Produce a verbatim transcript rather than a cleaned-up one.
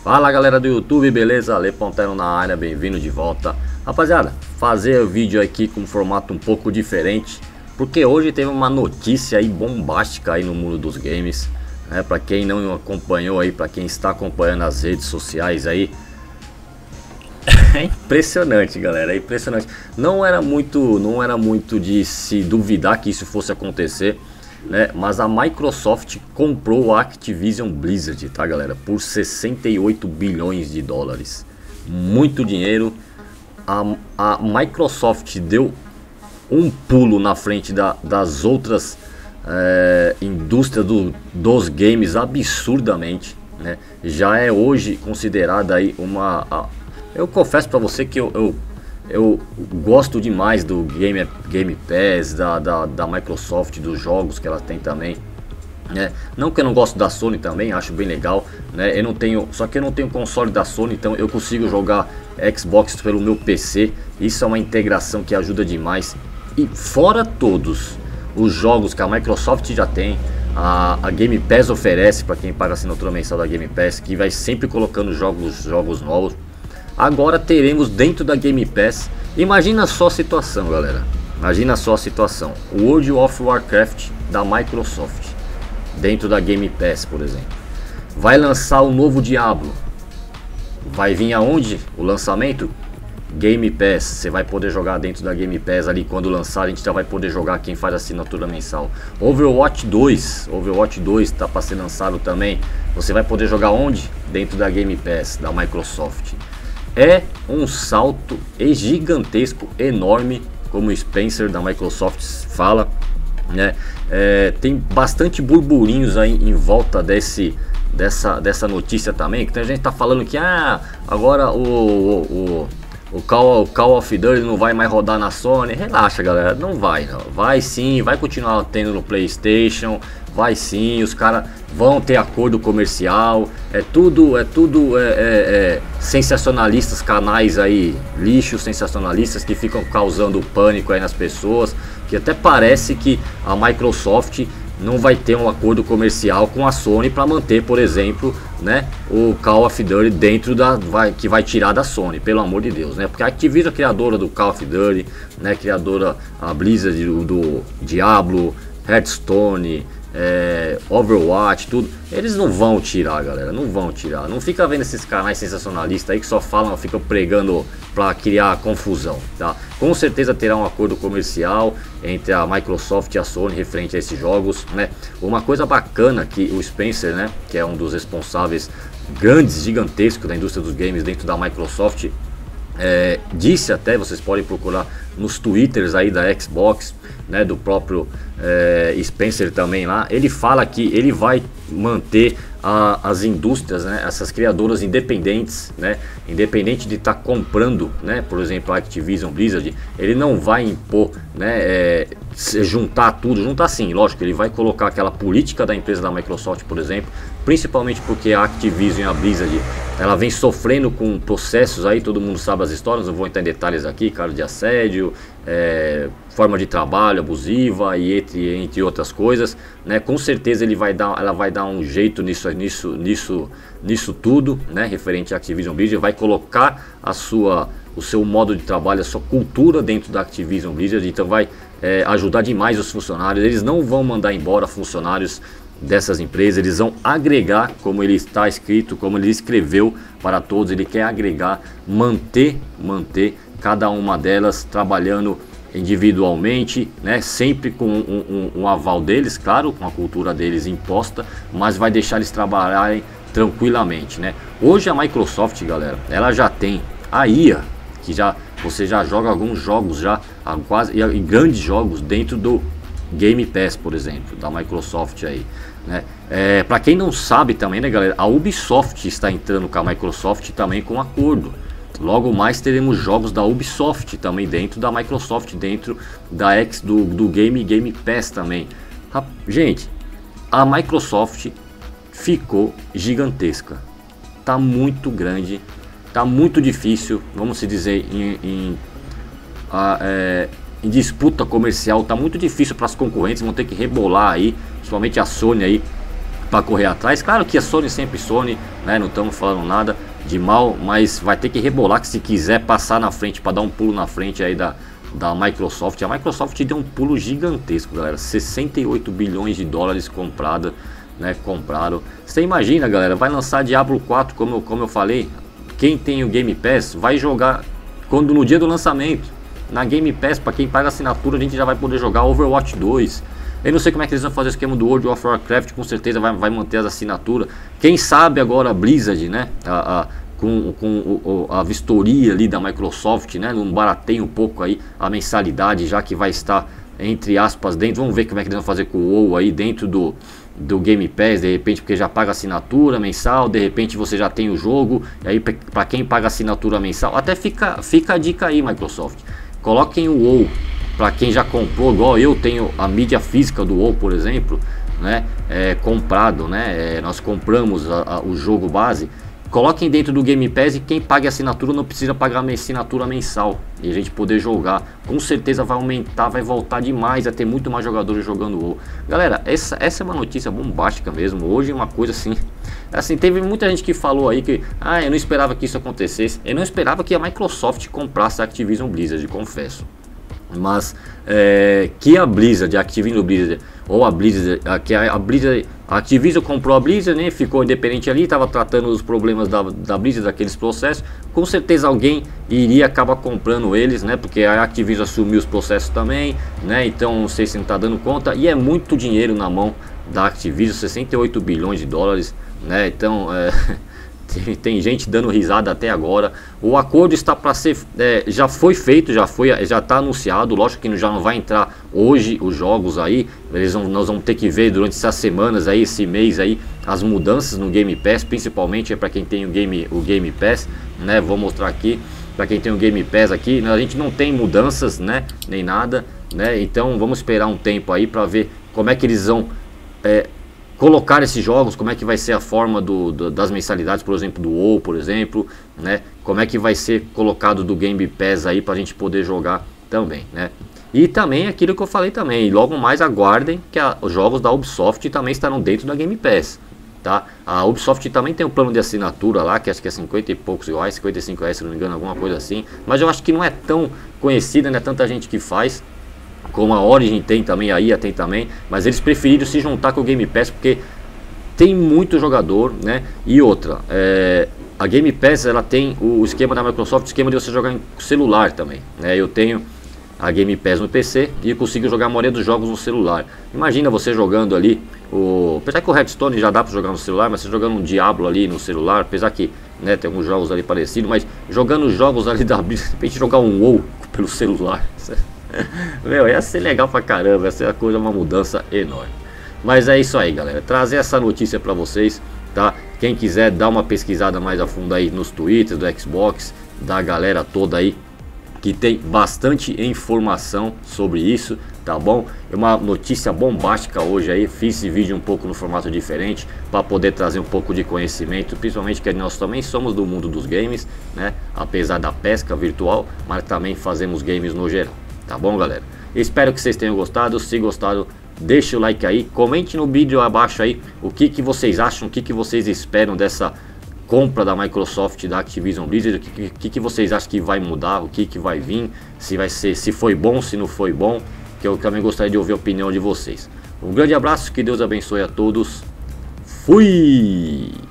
Fala galera do YouTube, beleza? Ale Pontero na área, bem-vindo de volta. Rapaziada, fazer o vídeo aqui com um formato um pouco diferente, porque hoje teve uma notícia aí bombástica aí no mundo dos games, né? Pra quem não acompanhou aí, pra quem está acompanhando as redes sociais aí, é impressionante, galera, é impressionante. Não era muito, não era muito de se duvidar que isso fosse acontecer, né? Mas a Microsoft comprou a Activision Blizzard, tá, galera? Por sessenta e oito bilhões de dólares. Muito dinheiro. A, a Microsoft deu um pulo na frente da, das outras é, indústrias do, dos games absurdamente, né? Já é hoje considerada aí uma... A, eu confesso pra você que eu... eu Eu gosto demais do Game, Game Pass, da, da, da Microsoft, dos jogos que ela tem também, né? Não que eu não gosto da Sony também, acho bem legal, né? Eu não tenho, só que eu não tenho console da Sony, então eu consigo jogar Xbox pelo meu P C. Isso é uma integração que ajuda demais. E fora todos os jogos que a Microsoft já tem, a, a Game Pass oferece para quem paga a assinatura mensal da Game Pass, que vai sempre colocando jogos, jogos novos. Agora teremos dentro da Game Pass, imagina só a situação, galera, imagina só a situação, o World of Warcraft da Microsoft, dentro da Game Pass, por exemplo, vai lançar o novo Diablo, vai vir aonde o lançamento? Game Pass, você vai poder jogar dentro da Game Pass ali, quando lançar a gente já vai poder jogar quem faz assinatura mensal. Overwatch dois, Overwatch dois está para ser lançado também, você vai poder jogar onde? Dentro da Game Pass da Microsoft. É um salto gigantesco, enorme, como o Spencer da Microsoft fala, né? É, tem bastante burburinhos aí em volta desse, dessa, dessa notícia também, que tem gente tá falando que ah, agora o, o, o, Call, o Call of Duty não vai mais rodar na Sony. Relaxa, galera, não vai não. Vai sim, vai continuar tendo no PlayStation, vai sim, os caras vão ter acordo comercial, é tudo, é tudo é, é, é, sensacionalistas, canais aí, lixos sensacionalistas que ficam causando pânico aí nas pessoas, que até parece que a Microsoft não vai ter um acordo comercial com a Sony para manter, por exemplo, né, o Call of Duty dentro da, vai, que vai tirar da Sony, pelo amor de Deus, né, porque a Activision, a criadora do Call of Duty, né, criadora a Blizzard do, do Diablo, Hearthstone, É, Overwatch, tudo, eles não vão tirar, galera, não vão tirar. Não fica vendo esses canais sensacionalistas aí que só falam, ficam pregando para criar confusão, tá? Com certeza terá um acordo comercial entre a Microsoft e a Sony referente a esses jogos, né? Uma coisa bacana que o Spencer, né, que é um dos responsáveis grandes, gigantescos da indústria dos games dentro da Microsoft, é, disse até, vocês podem procurar nos twitters aí da Xbox, né, do próprio é, Spencer também lá, ele fala que ele vai manter a, as indústrias, né, essas criadoras independentes, né, independente de estar tá comprando, né, por exemplo a Activision Blizzard, ele não vai impor, né, é, juntar tudo, juntar sim, lógico, ele vai colocar aquela política da empresa da Microsoft, por exemplo, principalmente porque a Activision e a Blizzard, ela vem sofrendo com processos aí, todo mundo sabe as histórias, não vou entrar em detalhes aqui, cara, de assédio, é, forma de trabalho abusiva e entre, entre outras coisas, né? Com certeza ele vai dar, ela vai dar um jeito nisso, nisso, nisso, nisso tudo, né? Referente à Activision Blizzard, vai colocar a sua, o seu modo de trabalho, a sua cultura dentro da Activision Blizzard, então vai é, ajudar demais os funcionários. Eles não vão mandar embora funcionários dessas empresas, eles vão agregar, como ele está escrito, como ele escreveu para todos, ele quer agregar, manter, manter cada uma delas trabalhando individualmente, né, sempre com um, um, um aval deles, claro, com a cultura deles imposta, mas vai deixar eles trabalharem tranquilamente, né. Hoje a Microsoft, galera, ela já tem a I A, que já você já joga alguns jogos já, quase e grandes jogos dentro do Game Pass, por exemplo, da Microsoft aí, né? É, para quem não sabe também, né, galera, a Ubisoft está entrando com a Microsoft também com acordo. Logo mais teremos jogos da Ubisoft também dentro da Microsoft, dentro da X do, do Game Game Pass também. Gente, a Microsoft ficou gigantesca, tá muito grande, tá muito difícil, vamos se dizer, em, em, a, é, em disputa comercial, tá muito difícil para as concorrentes, vão ter que rebolar aí, principalmente a Sony aí, para correr atrás. Claro que a Sony sempre Sony, né? Não estamos falando nada de mal, mas vai ter que rebolar que se quiser passar na frente, para dar um pulo na frente aí da, da Microsoft. A Microsoft deu um pulo gigantesco, galera. sessenta e oito bilhões de dólares comprada, né? Compraram. Você imagina, galera, vai lançar Diablo quatro, como eu, como eu falei. Quem tem o Game Pass vai jogar quando no dia do lançamento. Na Game Pass, para quem paga assinatura, a gente já vai poder jogar Overwatch dois. Eu não sei como é que eles vão fazer o esquema do World of Warcraft, com certeza vai, vai manter as assinaturas. Quem sabe agora a Blizzard, né, a, a, com, com a vistoria ali da Microsoft, né, não barateia um pouco aí a mensalidade, já que vai estar, entre aspas, dentro. Vamos ver como é que eles vão fazer com o WoW aí dentro do, do Game Pass, de repente, porque já paga assinatura mensal, de repente você já tem o jogo, e aí para quem paga assinatura mensal, até fica, fica a dica aí, Microsoft. Coloquem o WoW para quem já comprou, igual eu tenho a mídia física do WoW, por exemplo, né, é, comprado, né, é, nós compramos a, a, o jogo base. Coloquem dentro do Game Pass e quem paga assinatura não precisa pagar a assinatura mensal e a gente poder jogar. Com certeza vai aumentar, vai voltar demais a ter muito mais jogadores jogando WoW. Galera, essa, essa é uma notícia bombástica mesmo. Hoje é uma coisa assim, assim, teve muita gente que falou aí que ah, eu não esperava que isso acontecesse. Eu não esperava que a Microsoft comprasse a Activision Blizzard, confesso. Mas é, que a Blizzard, a Activision Blizzard, ou a Blizzard, a, que a, a Blizzard, a Activision comprou a Blizzard, né, ficou independente ali, estava tratando os problemas da, da Blizzard, daqueles processos. Com certeza alguém iria acabar comprando eles, né, porque a Activision assumiu os processos também, né, então não sei se não está dando conta. E é muito dinheiro na mão da Activision, sessenta e oito bilhões de dólares, né, então é... Tem, tem gente dando risada até agora. O acordo está para ser, é, já foi feito, já foi, já está anunciado. Lógico que já não vai entrar hoje os jogos aí. Eles vão, nós vamos ter que ver durante essas semanas aí, esse mês aí, as mudanças no Game Pass, principalmente é para quem tem o Game, o Game Pass, né? Vou mostrar aqui para quem tem o Game Pass aqui. A gente não tem mudanças, né? Nem nada, né? Então vamos esperar um tempo aí para ver como é que eles vão é, colocar esses jogos, como é que vai ser a forma do, do, das mensalidades, por exemplo, do WoW, por exemplo, né? Como é que vai ser colocado do Game Pass aí para a gente poder jogar também, né? E também aquilo que eu falei também, logo mais aguardem que a, os jogos da Ubisoft também estarão dentro da Game Pass, tá? A Ubisoft também tem um plano de assinatura lá, que acho que é cinquenta e poucos reais, cinquenta e cinco reais, se não me engano, alguma coisa assim, mas eu acho que não é tão conhecida, não é tanta gente que faz, como a Origin tem também, a I A tem também, mas eles preferiram se juntar com o Game Pass porque tem muito jogador, né? E outra, é, a Game Pass ela tem o esquema da Microsoft, o esquema de você jogar em celular também, né? Eu tenho a Game Pass no P C e eu consigo jogar a maioria dos jogos no celular. Imagina você jogando ali, o, apesar que o Hearthstone já dá para jogar no celular, mas você jogando um Diablo ali no celular, apesar que, né, tem alguns jogos ali parecidos, mas jogando os jogos ali da Blizzard, de repente jogar um WoW pelo celular, meu, ia ser legal pra caramba, ia ser uma coisa, uma mudança enorme. Mas é isso aí, galera, trazer essa notícia pra vocês, tá? Quem quiser dar uma pesquisada mais a fundo aí nos Twitters do Xbox, da galera toda aí, que tem bastante informação sobre isso, tá bom? É uma notícia bombástica hoje aí, fiz esse vídeo um pouco no formato diferente, para poder trazer um pouco de conhecimento, principalmente que nós também somos do mundo dos games, né? Apesar da pesca virtual, mas também fazemos games no geral. Tá bom, galera? Espero que vocês tenham gostado. Se gostado, deixa o like aí. Comente no vídeo abaixo aí o que, que vocês acham, o que, que vocês esperam dessa compra da Microsoft, da Activision Blizzard. O que, que, que vocês acham que vai mudar, o que, que vai vir, se vai ser, se foi bom, se não foi bom. Que eu também gostaria de ouvir a opinião de vocês. Um grande abraço, que Deus abençoe a todos. Fui!